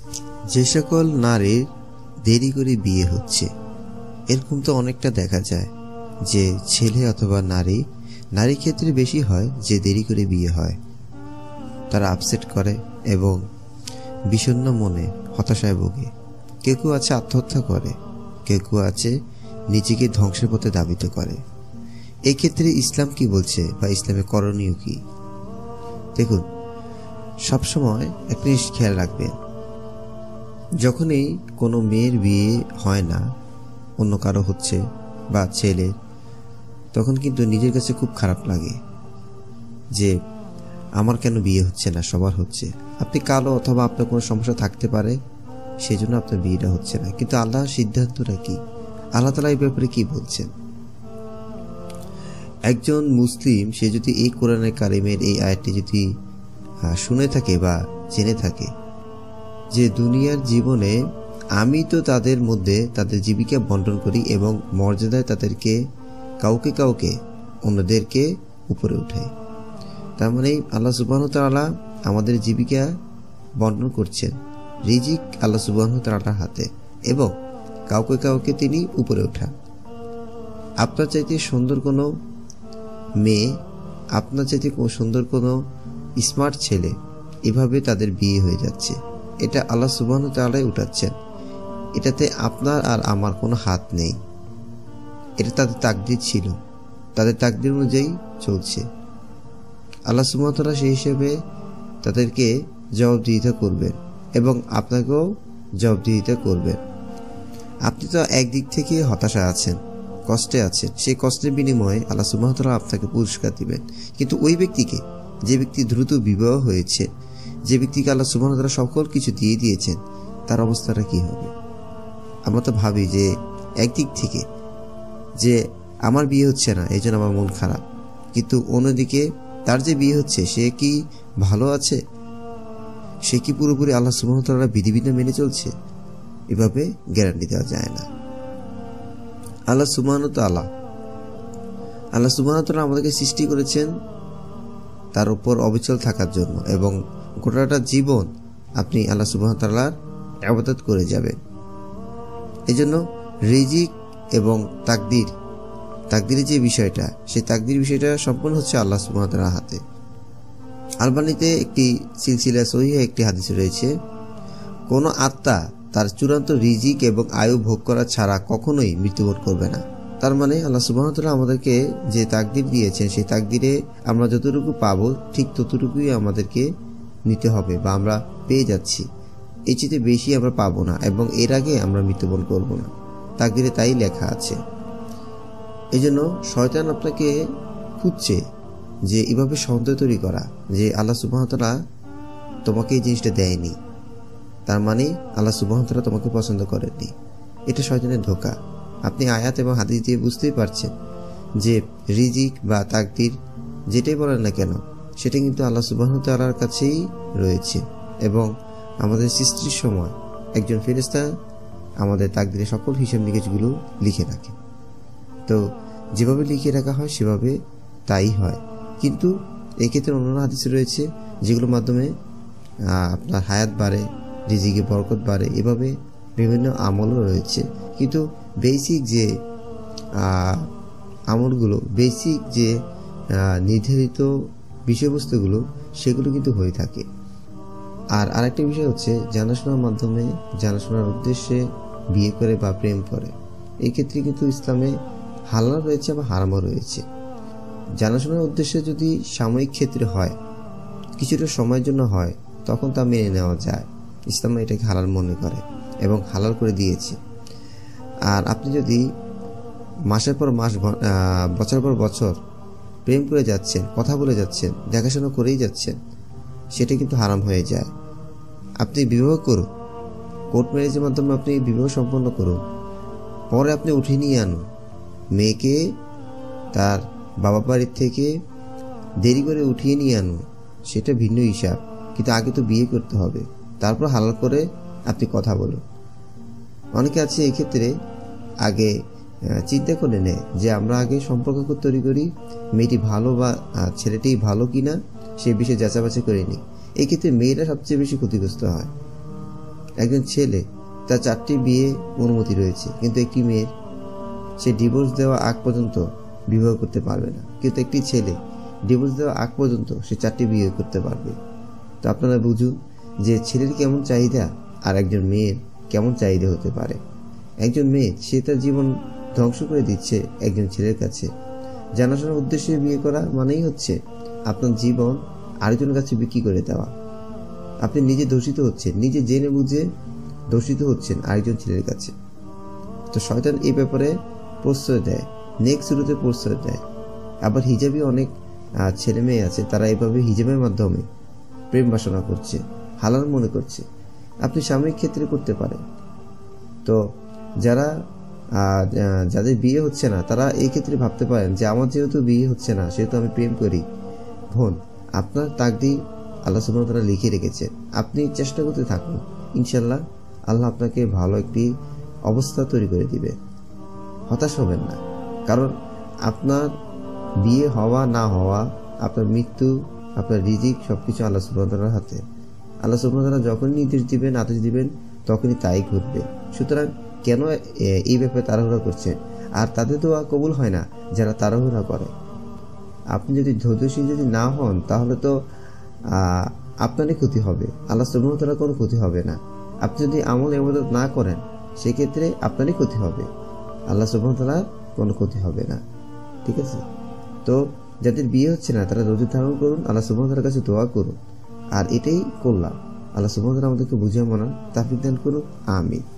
যে সকল নারীর দেরি করে বিয়ে হচ্ছে, এরকম তো অনেকটা দেখা যায় যে ছেলে অথবা নারী ক্ষেত্রে বেশি হয় যে দেরি করে বিয়ে হয়। তারা আপসেট করে এবং বিষণ্ণ মনে হতাশায় ভোগে। কেউ কেউ আছে আত্মহত্যা করে, কেউ কেউ আছে নিজেকে ধ্বংসের পথে ধাবিত করে। এই ক্ষেত্রে ইসলাম কি বলছে বা ইসলামের করণীয় কি? দেখুন, সবসময় একটা জিনিস খেয়াল রাখবেন, যখনই কোনো মেয়ের বিয়ে হয় না, অন্য কারো হচ্ছে বা ছেলের, তখন কিন্তু নিজের কাছে খুব খারাপ লাগে যে আমার কেন বিয়ে হচ্ছে না, সবার হচ্ছে। আপনি কালো অথবা আপনার কোনো সমস্যা থাকতে পারে, সেই জন্য আপনার বিয়েটা হচ্ছে না। কিন্তু আল্লাহর সিদ্ধান্তটা কি? আল্লাহ তাআলা এই ব্যাপারে কি বলছেন? একজন মুসলিম সে যদি এই কোরআনে কারিমের এই আয়াতটি যদি শুনে থাকে বা জেনে থাকে যে দুনিয়ার জীবনে আমি তো তাদের মধ্যে তাদের জীবিকা বন্টন করি এবং মর্যাদায় তাদেরকে কাউকে কাউকে অন্যদেরকে উপরে উঠাই, তার মানে আল্লাহ সুবহানাহু ওয়া তাআলা আমাদের জীবিকা বন্টন করছেন, রিজিক আল্লাহ সুবহানাহু ওয়া তাআলার হাতে, এবং কাউকে কাউকে তিনি উপরে উঠান। আপনার চাইতে সুন্দর কোনো মেয়ে, আপনার চাইতে সুন্দর কোনো স্মার্ট ছেলে, এভাবে তাদের বিয়ে হয়ে যাচ্ছে। এটা আল্লাহ সুবহানাহু ওয়া তাআলাই উঠাচ্ছেন, এটাতে আপনার আর আমার কোনো হাত নেই। এটা তাদের তাকদীর ছিল, তাদের তাকদীর অনুযায়ী চলছে। আল্লাহ সুবহানাহু ওয়া তাআলা সেই হিসেবে তাদেরকে জবাবদিহিতা করবেন এবং আপনাকেও জবাবদিহিতা করবেন। আপনি তো একদিক থেকে হতাশা আছেন, কষ্টে আছেন, সেই কষ্টের বিনিময়ে আল্লাহ সুবহানাহু ওয়া তাআলা আপনাকে পুরস্কার দিবেন। কিন্তু ওই ব্যক্তিকে, যে ব্যক্তি দ্রুত বিবাহ হয়েছে, যে ব্যক্তিকে আল্লাহ সুবহানাহু ওয়া তাআলা সকল কিছু দিয়ে দিয়েছেন, তার অবস্থাটা কি হবে? আমরা তো ভাবি যে একদিক থেকে যে আমার বিয়ে হচ্ছে না এই জন্য আমার মন খারাপ, কিন্তু অন্যদিকে তার যে বিয়ে হচ্ছে সে কি ভালো আছে? সে কি পুরোপুরি আল্লাহ সুবহানাহু ওয়া তাআলার বিধিবিধান মেনে চলছে? এভাবে গ্যারান্টি দেওয়া যায় না। আল্লাহ সুবহানাহু ওয়া তাআলা আমাদেরকে সৃষ্টি করেছেন তার উপর অবিচল থাকার জন্য, এবং গোটাটা জীবন আপনি আল্লাহ সুবহানাহু ওয়া তাআলার ইবাদত করে যাবেন। এজন্য রিজিক এবং তাকদীরের যে বিষয়টা, সেই তাকদীর বিষয়টা সম্পূর্ণ হচ্ছে আল্লাহ সুবহানাহু ওয়া তাআলার হাতে। আলবানীতে একটি সিলসিলা সহিহ একটি হাদিস রয়েছে, কোন আত্মা তার চূড়ান্ত রিজিক এবং আয়ু ভোগ করা ছাড়া কখনোই মৃত্যুবরণ করবে না। তার মানে আল্লাহ সুবহানাহু ওয়া তাআলা আমাদেরকে যে তাকদীর দিয়েছেন, সেই তাকদীরে আমরা যতটুকু পাবো ঠিক ততটুকুই আমাদেরকে নিতে হবে বা আমরা পেয়ে যাচ্ছি। এর চেয়ে বেশি আমরা পাবো না এবং এর আগে আমরা মৃত্যুবরণ করব না, তাকদীরে তাই লেখা আছে। এজন্য শয়তান আপনাকে খুঁজছে যে এভাবে সন্দেহ তৈরি করা যে আল্লাহ সুবহানাহু ওয়া তাআলা তোমাকে এই জিনিসটা দেয়নি, তার মানে আল্লাহ সুবহানাহু ওয়া তাআলা তোমাকে পছন্দ করেননি। এটা শয়তানের ধোঁকা। আপনি আয়াত এবং হাদিস দিয়ে বুঝতেই পারছেন যে রিজিক বা তাকদীর যেটাই বলেন না কেন, সেটা কিন্তু আল্লাহ সুবহানাহু ওয়া তাআলার কাছেই রয়েছে, এবং আমাদের সৃষ্টির সময় একজন ফেরেশতা আমাদের তাকদীরের সকল হিসাব নিকেশগুলো লিখে রাখে। তো যেভাবে লিখে রাখা হয় সেভাবে তাই হয়। কিন্তু এক্ষেত্রে অন্যান্য হাদিস রয়েছে যেগুলোর মাধ্যমে আপনার হায়াত বাড়ে, রিজিকে বরকত বাড়ে, এভাবে বিভিন্ন আমলও রয়েছে। কিন্তু বেসিক যে আমলগুলো, বেসিক যে নির্ধারিত বিষয়বস্তুগুলো, সেগুলো কিন্তু হয়ে থাকে। আর আরেকটা বিষয় হচ্ছে জানাশোনার মাধ্যমে, জানাশোনার উদ্দেশ্যে বিয়ে করে বা প্রেম করে, এই ক্ষেত্রে কিন্তু ইসলামে হালাল রয়েছে বা হারামও রয়েছে। জানাশোনার উদ্দেশ্যে যদি সাময়িক ক্ষেত্রে হয়, কিছুটা সময়ের জন্য হয়, তখন তা মেনে নেওয়া যায়। ইসলাম এটাকে হালাল মনে করে এবং হালাল করে দিয়েছে। আর আপনি যদি মাসের পর মাস, বছর পর বছর প্রেম করে যাচ্ছেন, কথা বলে যাচ্ছেন, দেখাশোনা করেই যাচ্ছেন, সেটা কিন্তু হারাম হয়ে যায়। আপনি বিবাহ করুন, কোর্ট ম্যারেজের মাধ্যমে আপনি বিবাহ সম্পন্ন করুন, পরে আপনি উঠিয়ে নিয়ে আনুন মেয়েকে, তার বাবা বাড়ির থেকে দেরি করে উঠিয়ে নিয়ে আনুন, সেটা ভিন্ন হিসাব। কিন্তু আগে তো বিয়ে করতে হবে, তারপর হালাল করে আপনি কথা বলুন। অনেকে আছে এক্ষেত্রে আগে চিন্তা করে নেয় যে আমরা আগে সম্পর্ক তৈরি করি, মেয়েটি ভালো বা ছেলেটি ভালো কিনা সে বিষয়ে যাচাবাচা করে নিই। এই ক্ষেত্রে মেয়েরা সবচেয়ে বেশি ক্ষতিগ্রস্ত হয়। একজন ছেলে, তার 4টি বিয়ে অনুমতি রয়েছে, কিন্তু একটি মেয়ের সে ডিভোর্স দেওয়া আগ পর্যন্ত বিবাহ করতে পারবে না। কিন্তু একটি ছেলে ডিভোর্স দেওয়া আগ পর্যন্ত সে 4টি বিয়ে করতে পারবে। তো আপনারা বুঝুন যে ছেলের কেমন চাহিদা আর একজন মেয়ের কেমন চাহিদা হতে পারে। একজন মেয়ে সে তার জীবন ধ্বংস করে দিচ্ছে একজন ছেলের কাছে। জানাশোনার উদ্দেশ্যে বিয়ে করা মানেই হচ্ছে আপনার জীবন আরেকজনের কাছে বিক্রি করে দেওয়া। আপনি নিজে দূষিত হচ্ছেন, নিজে জেনে বুঝে দূষিত হচ্ছেন আরেকজন ছেলের কাছে। তো শয়তান এই ব্যাপারে প্রশ্রয় দেয়, নেক শুরুতে প্রশ্রয় দেয়। আবার হিজাবি অনেক ছেলে মেয়ে আছে, তারা এভাবে হিজাবের মাধ্যমে প্রেম বাসনা করছে, হালাল মনে করছে। আপনি সাময়িক ক্ষেত্রে করতে পারেন। তো যাদের বিয়ে হচ্ছে না তারা এই ক্ষেত্রে ভাবতে পারেন যে আমার যেহেতু বিয়ে হচ্ছে না সেহেতু আমি প্রেম করি। বোন, আপনার তাকদীর আল্লাহ সুবহানাহু ওয়া তাআলা লিখে রেখেছেন। আপনি চেষ্টা করতে থাকুন, ইনশাল্লাহ আল্লাহ আপনাকে ভালো একটি অবস্থা তৈরি করে দিবে। হতাশ হবেন না, কারণ আপনার বিয়ে হওয়া না হওয়া, আপনার মৃত্যু, আপনার রিজিক সবকিছু আল্লাহ সুবহানাহু ওয়া তাআলার হাতে। আল্লাহ সুবহানাহু ওয়া তাআলা যখনই নির্দেশ দিবেন, আদেশ দিবেন, তখনই তাই ঘটবে। সুতরাং কেন এই ব্যাপারে তাড়াহুড়া করছেন? আর তাদের দোয়া কবুল হয় না যারা তাড়াহুড়া করে। আপনি যদি ধৈর্যশীল যদি না হন তাহলে তো আপনারই ক্ষতি হবে, আল্লাহ সুবহানাহু ওয়া তাআলার কোনো ক্ষতি হবে না। আপনি যদি আমল ইবাদত না করেন সেক্ষেত্রে আপনারই ক্ষতি হবে, আল্লাহ সুবহানাহু ওয়া তাআলার কোনো ক্ষতি হবে না। ঠিক আছে? তো যাদের বিয়ে হচ্ছে না তারা ধৈর্য ধারণ করুন, আল্লাহ সুবহানাহু ওয়া তাআলার কাছে দোয়া করুন। আর এটাই করলাম। আল্লাহ সুবহানাহু ওয়া তাআলা আমাদেরকে বুঝিয়ে মানান তৌফিক দান করুন। আমিন।